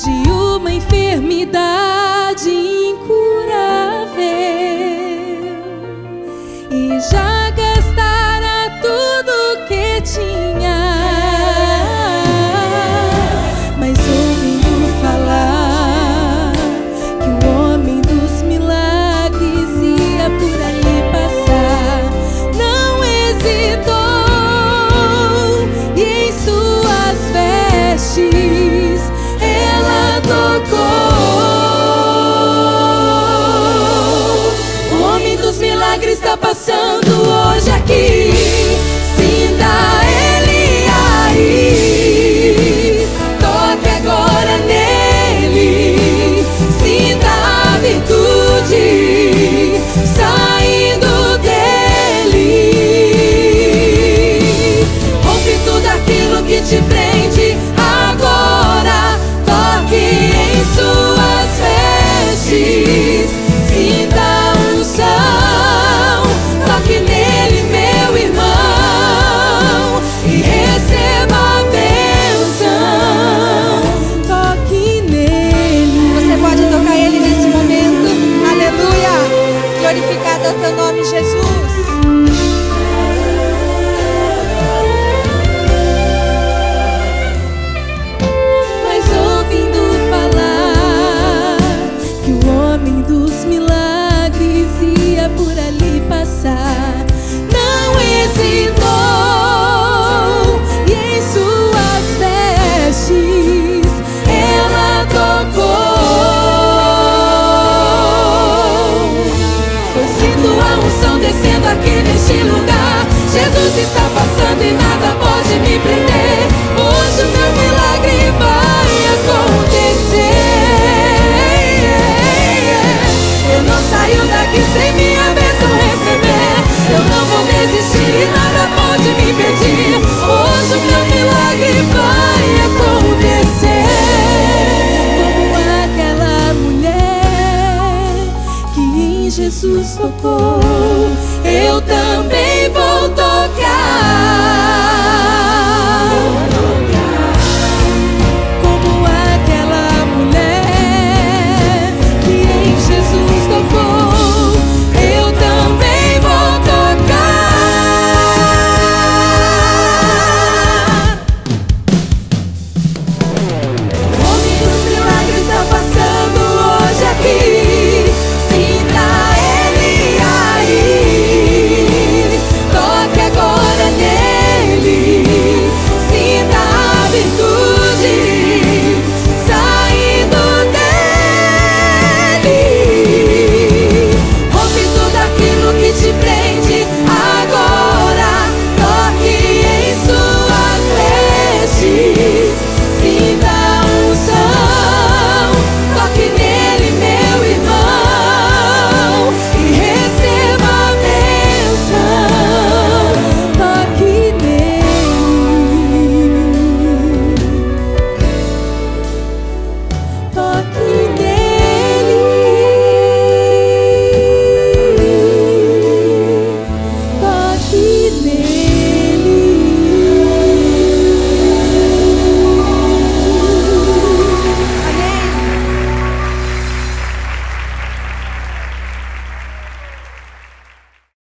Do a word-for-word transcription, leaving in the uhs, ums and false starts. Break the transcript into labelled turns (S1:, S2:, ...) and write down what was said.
S1: de uma enfermidade incurável e já gastara tudo que tinha. Mas ouvindo falar que o homem dos milagres ia por ali passar, não hesitou e em suas vestes ela tocou. O homem dos milagres está passando hoje aqui. Sinta ele aí, toque agora nele. Sinta a virtude saindo dele. Rompe tudo aquilo que te prende agora. Toque em suas vestes. Sinta a unção. Toque nele, meu irmão, e receba a bênção. Toque nele.
S2: Você pode tocar ele nesse momento. Aleluia. Glorificado é o teu nome, Jesus.
S1: Mas ouvindo falar que o homem dos milagres ia por ali passar, não hesitou e em suas vestes ela tocou. Eu sinto a unção descendo aqui neste lugar. Jesus está passando e nada pode me prender. Hoje o meu milagre vai acontecer. Eu não saio daqui sem minha bênção receber. Eu não vou desistir e nada pode me impedir. Hoje o meu milagre vai acontecer. Como aquela mulher que em Jesus tocou.